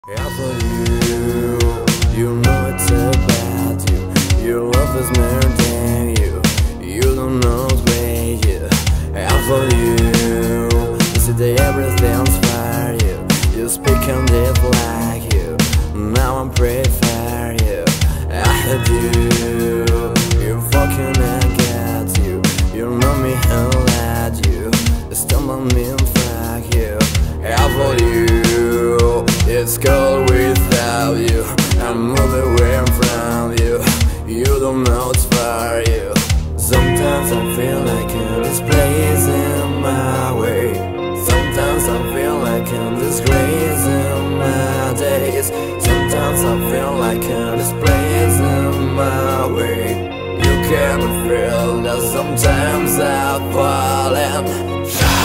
Yeah, for you know it's about you. Your love is more than you don't know it's great, yeah. Yeah, for you see that everything's for you. You speak on it like you. Now I'm pretty for you. I had you fucking I got you. You know me, I let you. Still on me and fuck you. Yeah, for you it's cold without you. I'm moving away from you. You don't know it's for you. Sometimes I feel like I'm displacing my way. Sometimes I feel like I'm disgracing my days. Sometimes I feel like I'm displacing my way. You can feel that sometimes I fall and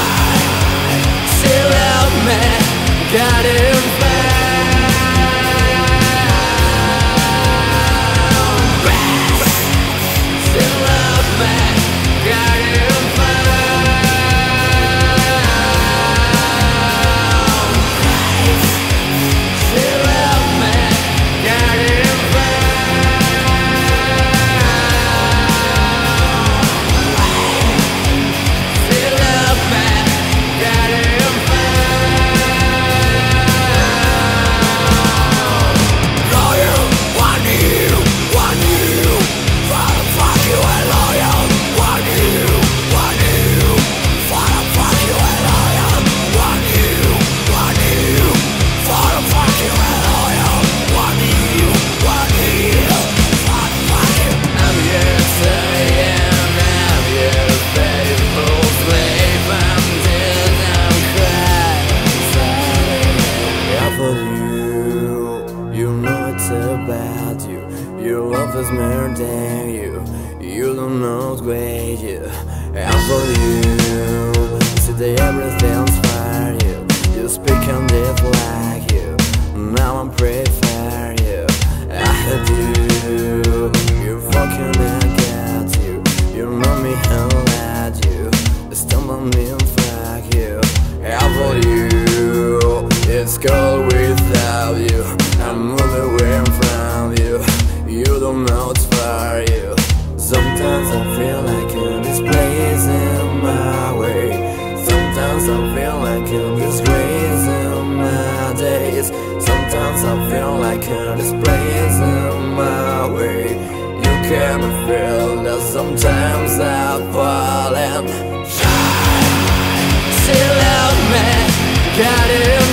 still love me, got it back. About you, your love is more than you don't know it's great, yeah. I'm for you, see that everything's for you. You speak on it like you. Now I'm pretty for you. I had you fucking I got you. You know me, I let you. Still on me and fuck you. I'm for you, it's cold without you. I'm moving away from you. You don't know it's for you. Sometimes I feel like I'm displacing my way. Sometimes I feel like I'm disgracing my days. Sometimes I feel like I'm displacing my way. You can feel that sometimes I fall and shine. Still love me, got it.